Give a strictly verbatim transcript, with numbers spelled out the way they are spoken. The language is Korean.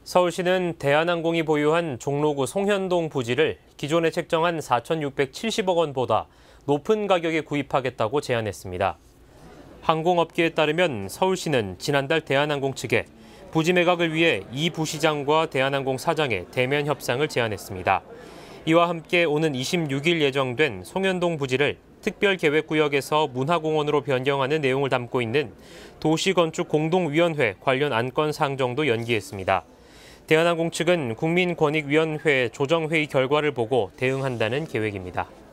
서울시는 대한항공이 보유한 종로구 송현동 부지를 기존에 책정한 사천육백칠십억 원보다 높은 가격에 구입하겠다고 제안했습니다. 항공업계에 따르면 서울시는 지난달 대한항공 측에 부지 매각을 위해 이 부시장과 대한항공 사장의 대면 협상을 제안했습니다. 이와 함께 오는 이십육 일 예정된 송현동 부지를 특별계획구역에서 문화공원으로 변경하는 내용을 담고 있는 도시건축공동위원회 관련 안건 상정도 연기했습니다. 대한항공 측은 국민권익위원회 조정회의 결과를 보고 대응한다는 계획입니다.